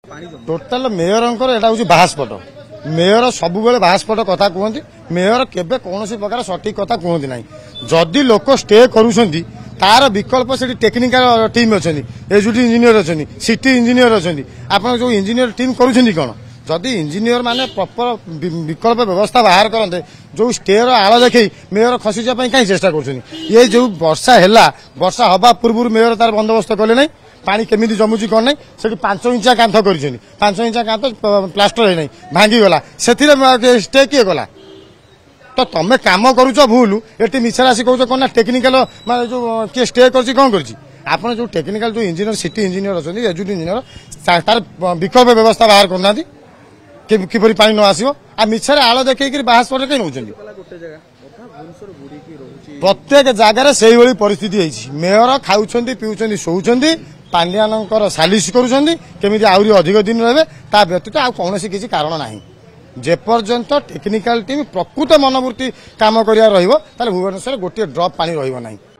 Total mayor एटा हूँ बाहास्पट mayor सब बेले बाहास्पट कथा कहते मेयर केबे कौन प्रकार सठिक कथा कहते ना जदि लोक स्टे करुँच तार विकल्प से टेक्निकल टीम अच्छा एजुटी इंजीनियर अच्छा सिटी इंजीनियर अच्छा आप जो इंजीनियर टीम करुँच कौन जदि इंजीनियर माने प्रॉपर विकल्प व्यवस्था बाहर करते जो स्टेर आड़ देखे मेयर खसी जाए कहीं चेष्टा कर ये जो वर्षा है वर्षा हवा पूर्व मेयर तार बंदोबस्त कले ना पानी केमी जमुची कौन ना से 5 इंचा कांथ कर 5 इंचा कांथ प्लास्टर है भांगीगला से स्टे किए गला तो तुम कम करुच भूल ये मिछा आसी कौच कौन ना टेक्निकल माने जो किए स्टे कर कौन कर आपन जो टेक्निकल जो इंजीनियर सिटी इंजीनियर अच्छा एजुटी इंजीनियर तार विकल्प व्यवस्था बाहर करना किपरि पानी न आसो आ मिछरे आड़ देखिए बाहास्पट कहीं नौ प्रत्येक जगार से परिस्थिति मेयर खाऊं पीऊँ शोचती पांड्यानकर सालिश करुँच आहरी अधिक दिन रहे ता व्यतीत आ कौन किसी कारण ना जेपर्यंत टेक्निकल टीम प्रकृत मनोवृत्ति काम कर भुवनेश्वर गोटे ड्रप पानी रही।